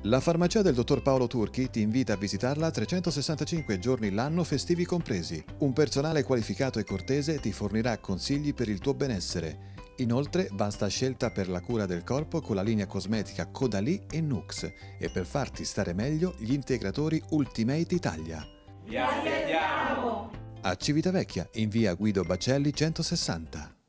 La farmacia del dottor Paolo Turchi ti invita a visitarla 365 giorni l'anno, festivi compresi. Un personale qualificato e cortese ti fornirà consigli per il tuo benessere. Inoltre, vasta scelta per la cura del corpo con la linea cosmetica Caudalie e Nux e per farti stare meglio gli integratori Ultimate Italia. Vi aspettiamo! A Civitavecchia, in via Guido Bacelli 160.